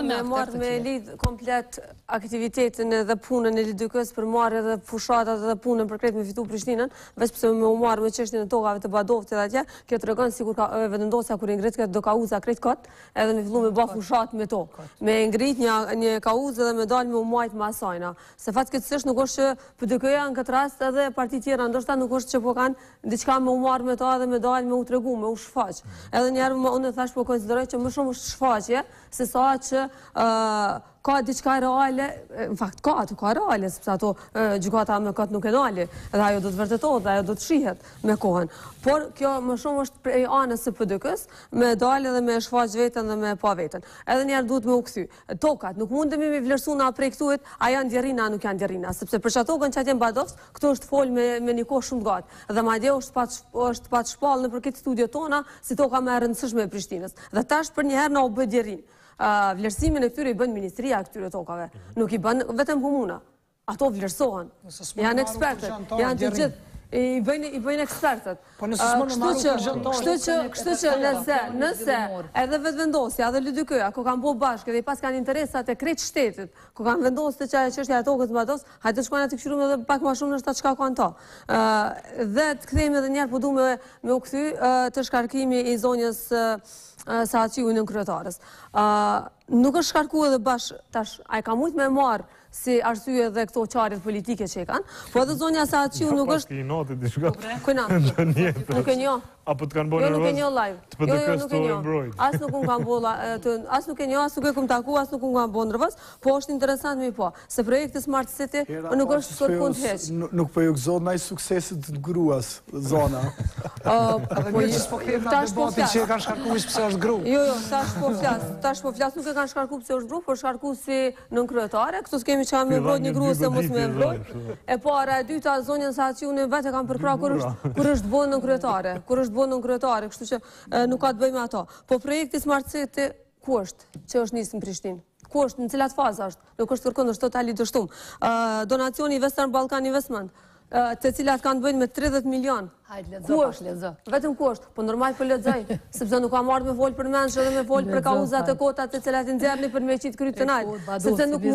me marrë me lidh komplet aktivitetin dhe punën e LDK-s për marrë edhe fushatat dhe punën për krejt me fitu Prishtinën, veç pse me u marrë me çështjen e tokave të Badovcit dhe atje, kjo tregon sikur ka vendosja kur i ngrit këtë do kauza krejt kot, edhe me fillu me bë fushat me tokë. Me ngrit një kauzë dhe me dal me u majt me asajna. Se fatkeqësisht nuk është që PDK-ja në këtë rast edhe parti tjera ndoshta nuk është që po kanë diçka me u marrë me ta dhe me dal me u tregu, me u shfaq. Edhe një herë unë thash po konsideroj që më shumë është shfaqje se sa që ka diçka reale, në fakt ka reale, sepse ato gjykata me këtë nuk e nali, edhe ajo do të vërtetohet, dhe ajo do të shihet me kohën. Por kjo më shumë është prej anës së PDK-s, me dalë dhe me shfaq veten dhe me pa veten. Edhe njerë duhet me u kthy. Tokat, nuk mundemi me vlerësu na prej këtuet, a janë djerina, a nuk janë djerina, sepse për çatokën që atje në Badovc, këtu është fol me një kohë shumë gatë. Dhe madje është pat shpall në përket studio tona, si toka më e rëndësishme e Prishtinës. Dhe tash për një herë na u bë djerin. Vlerësimin e këtyre i bën Ministria e këtyre tokave. Nuk i bën vetëm komuna. Ato vlerësohen. Janë ekspertët, janë të gjithë. I bëjnë ekspertët. Kështu që nëse edhe vetëvendosja edhe LDK-ja, ku kanë bërë bashkë dhe i pas kanë interesat e krejt shtetit, ku kanë vendosë të çështja e tokës Badovc, hajde të shkojnë aty këshirum edhe pak më shumë në shtatë çka kanë ta. Dhe të kthehemi edhe një herë, po du me u kthy të shkarkimi i zonjës Sahaqiu në kryetarës. Nuk është shkarku edhe bash tash, a i ka mujt me marë si arsye dhe këto qarjet politike që i kanë, po edhe zonja Sahaqiu nuk është... Kujna? Nuk e njo. Apo të kanë bërë nuk e njo live. Të PDK-s të mbrojt. As nuk unë kanë bërë, as nuk e njo, as nuk e kum taku, as nuk unë kanë bërë nërvës, po është interesant me i po. Se projekti Smart City nuk është sot punë të heq. Nuk po ju gëzot naj suksesit të gruas, zona. Tash po flas. Që e kanë shkarku pse është gru. Jo, tash po flas, nuk e kanë shkarku pse është gru, por shkarku si nën kryetare. Këtu s'kemi çfarë me mbrojt një grua se mos me mbrojt. E para e dyta zonjën Sahaqiu vetë kanë përkrah kur është bën nën kryetare. Bënë në kryetare, kështu që nuk ka të bëjmë ato. Po projekti Smart City, ku është që është nisë në Prishtinë? Ku është, në cilat faza është? Nuk është kërkon, është totali dështum. Donacioni Western Balkan Investment, të cilat kanë bëjnë me 30 milion. Ku është? Vetëm ku është? Po normal për lexoj, sepse nuk ka marrë me fol për mensh edhe me fol për kauzat e kotat të cilat i nxjerrni për me qitë kryt të nalt. Sepse nuk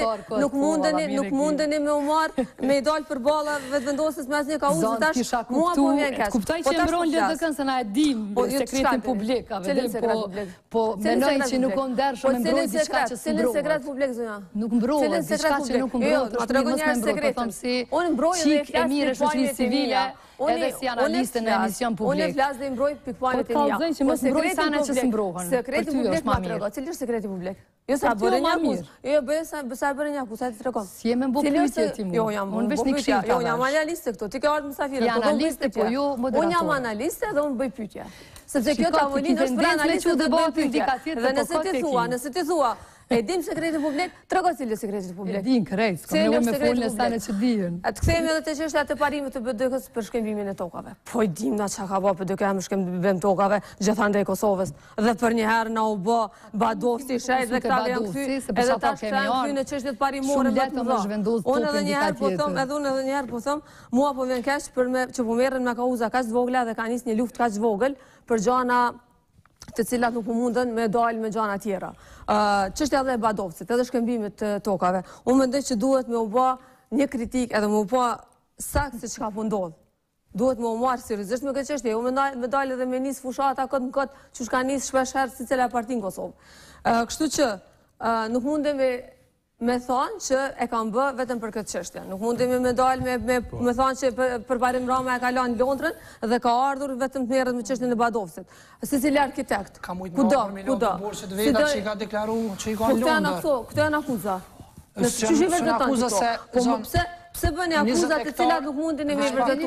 mundeni me u marrë, me i dalë për balla vetëvendosjes mes një kauze tash, mua po vjen keq. Kuptoj që mbron LDK-n se na e dim sekretin publik, po mendoj që nuk ka ndershëm me mbrojtje diçka që s'mbrohet. Cilin sekret publik zonja? Nuk mbrohet, diçka që nuk mbrohet. Ma tregon një sekretin. Unë mbroj dhe e mirë shoqërisë civile. Edhe si analiste në emision publik. Unë e flas dhe i mbroj pikpamjet e mia. Po kalzojnë që mos mbroj sana që s'mbrohen. Sekreti publik ma trego. Cili është sekreti publik? Jo sa bërë një akuzë. Jo sa bërë një akuzë, sa ti tregon. Si jemi mbo pyetje ti mua. Jo, jam unë vesh një këshill. Jo, jam analiste këtu. Ti ke ardhur mysafire. Jam analiste, po jo moderator. Unë jam analiste dhe unë bëj pyetje. Sepse kjo tavolinë është për analiste dhe bëj pyetje. Dhe nëse ti thua e dim sekretin publik, trego cili sekretit publik. E din krejt, s'kam nevojë me folën e sane që dihen. Të kthehemi edhe te çështja e parimit të BDK-s për shkëmbimin e tokave. Po i dim na çka ka bë BDK me shkëmbim tokave gjithandaj Kosovës. Dhe për një herë na u bë Badovci shej dhe këta janë kthy, edhe tash kanë kthy në çështjet parimore më të mëdha. Unë edhe një herë po them, mua po vjen keq që po merren me kauza kaq të vogla dhe ka nis një luftë kaq vogël për gjana të cilat nuk mundën me dalë me gjana tjera. Çështja edhe e Badovcit, edhe shkëmbimit të tokave. Unë mendoj që duhet me u bë një kritik edhe me u bë saktë se çka po ndodh. Duhet me u marrë seriozisht me këtë çështje. Unë me dalë edhe me nis fushata kot në kot, që ka nis shpesh herë si cila parti në Kosovë. Kështu që nuk mundemi me thonë që e kam bë vetëm për këtë çështje. Nuk mundemi me dalë me thonë që për Barim Rama e ka lënë Londrën dhe ka ardhur vetëm të merret me çështjen e Badovcit. Secili arkitekt. Kudo. Borçet veta që i ka deklaruar që i ka Londër. Këto janë akuza. Nëse akuza se pse bëni akuzat të cilat nuk mundeni me vërtetu.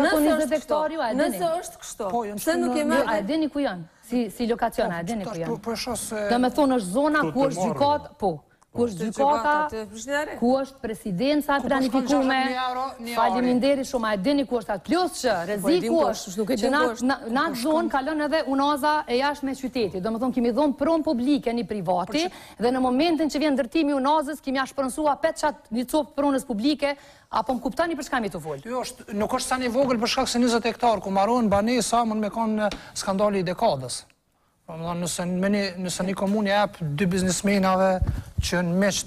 Nëse është kështu. Pse nuk e merr? A e dini ku janë? Si lokacion, a e dini ku janë? Do të thonë është zona ku është gjykat, po. Ku është gjykata, ku është presidenca planifikume, faleminderit shumë, a e dini ku është atë. Plus që rreziku është që në atë zonë kalon edhe unaza e jashtme e qytetit. Do më thonë, kemi dhonë pronë publike një privati dhe në momentin që vjen ndërtimi unazës, kemi ashpërënsua peçat një copë pronës publike, apo më kuptani për shka mi të folë? Nuk është sa një vogël për shkak se 20 hektar, ku maron banesa, mund me kanë skandali i dekadës. Nëse një komunë jep 2 biznesmenave që në meq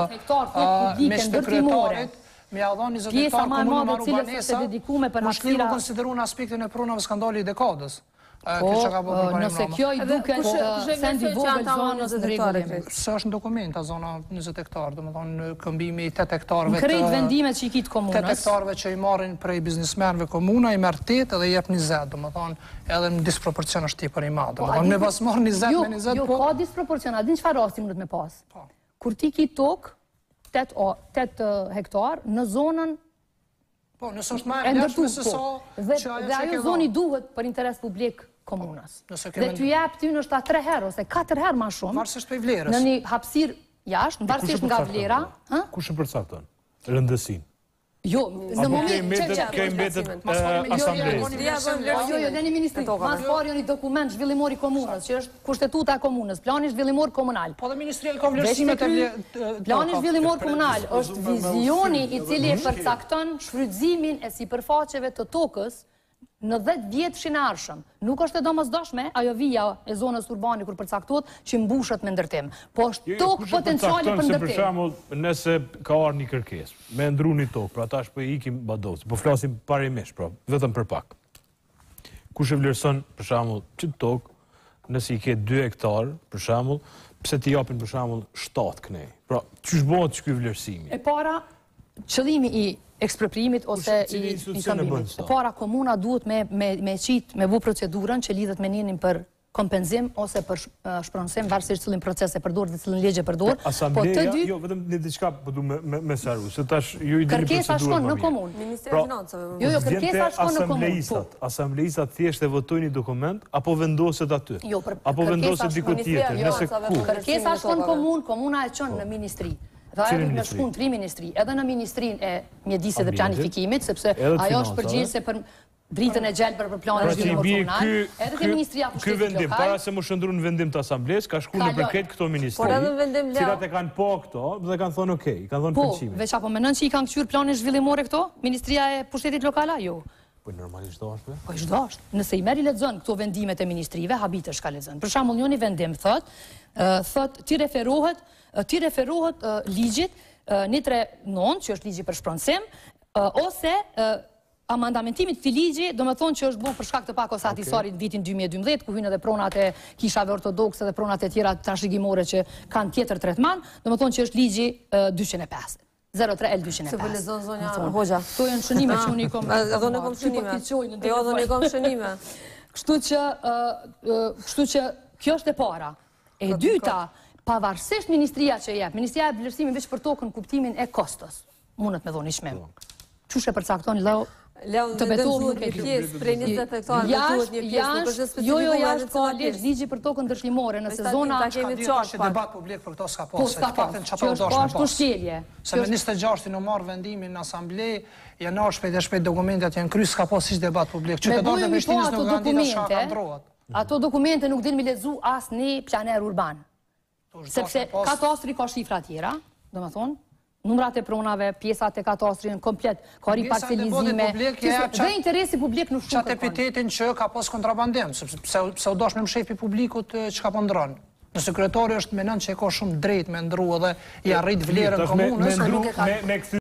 të kryetarit, me ja dhon 20 hektar komunë Marubanesa, mushkliu konsideru në aspektin e pronave skandali i dekadës. Nëse kjo i duke sendi vogël zonës në rregull. Se është në dokumenta zona 20 hektar, domethënë këmbimi 8 hektarëve. Krejt vendimet që i kitë komunës. 8 hektarëve që i marrin prej biznesmenëve komuna, i merr 8 edhe i jep 20, domethënë edhe në disproporcion është tepër i madh. Domethënë me pas marr 20 me 20 po. Jo, ka disproporcion, a din çfarë rasti mund të më pas? Kur ti ki tokë 8 hektar në zonën po, nësë është marrë leshme se sa dhe ajo zoni duhet për interes publik komunës. Dhe ty jep ty nështë 3 herë ose 4 herë ma shumë. Varsisht për i vlerës. Në një hapësirë jashtë, në varsisht nga vlera. Kush e përcakton? Rëndësin? Jo, në moment që mbetet asamblejës. Jo, në një ministri. Mas pari një dokument zhvillimor i komunës, që është kushtetuta e komunës, plani zhvillimor komunal. Po dhe ministri e ka vlerësimet e... Plani zhvillimor komunal është vizioni i cili e përcakton shfrytëzimin e sipërfaqeve të tokës në 10 vjetë në ardhshëm. Nuk është e domosdoshme ajo vija e zonës urbane kur përcaktohet që mbushet me ndërtim. Po është tokë potenciali për ndërtim. Për shembull, nëse ka ardhur një kërkesë, me ndru një tokë, pra tash po ikim badovës, po flasim parimisht, pra, vetëm për pak. Kush e vlerëson për shembull çit tokë, nëse i ke 2 hektar, për shembull, pse ti japin për shembull 7 kënej. Pra, ç'është bëhet ky vlerësimi? E para, qëllimi i ekspropriimit ose i këmbimit. Para komuna duhet me bu procedurën që lidhet me njënin për kompenzim ose për shpronësim varësisht cilin proces e përdor dhe cilin ligje përdor. Asambleja, jo, vetëm një diçka po du me saru, se tash ju i dini procedurën kërkesa shkon në komunë. Ministri i Financave. Jo, kërkesa shkon në komunë. Asambleistat thjesht e votojnë një dokument apo vendoset aty? Jo, apo vendoset diku tjetër, nëse ku? Kërkesa shkon në komunë, komuna e çon në ministri. Dhe ajo në shkun 3 ministri, edhe në Ministrinë e Mjedisit dhe Planifikimit, sepse ajo është përgjegjëse për dritën e gjelbër për planin zhvillimor komunal, edhe te Ministria e Ky vendim, para se më shndru në vendim të asamblesë, ka shkuar në përket këto ministri, cilat e kanë po këto dhe kanë thonë okej, kanë thonë pëlqimin. Po, veç apo mendon që i kanë kthyer planin zhvillimor këto? Ministria e Pushtetit Lokal jo. Po normalisht do është. Po çdo është. Nëse i merri lexon këto vendimet e ministrive, habitesh ka lexon. Për shembull, një vendim thot ti referohet ligjit 139, që është ligji për shpronësim, ose amandamentimit të ligji, do me thonë që është bërë për shkak të pakosatisorit në vitin 2012, ku hynë edhe pronat e kishave ortodokse dhe pronat e tjera trashëgimore që kanë tjetër tretman, do me thonë që është ligji 205. 03L205. Se vëllezon zonja Hoxha. To janë shënime që unë i kom. Edhe unë kom shënime. Jo, edhe unë i kom shënime. Kështu që kjo është e para. E dyta, pavarësisht ministria që jep, ministria e vlerësimit veç për tokën kuptimin e kostos. Mundet me dhoni shmim. Çush e përcakton të betohet nuk e pjesë prej 20 hektarëve duhet një pjesë, nuk është specifikuar. Jo, jashtë ka ligji për tokën dëshlimore, nëse zona kemi qartë debat publik për këto s'ka pas. Që është pas kushtjelje. Se me 26 në marrë vendimin në asamble, janë shpejt e shpejt dokumentet janë kry, s'ka pas ish debat publik. Qytetarët e Prishtinës nuk kanë ditë shka ka ndrohet. Ato dokumente nuk din mi lexu as një planer urban. Sepse katastri ka shifra tjera, do me thonë, numrat e pronave, pjesat e katastrin, komplet, ka riparcelizime, dhe interesi publik nuk shumë kërkon. Qatë epitetin që ka pas kontrabandim, pse u dosh me mshefi publikut që ka pëndronë. Nëse kryetari është menon që e ka shumë drejt me ndru edhe i arrit vlerën komunës,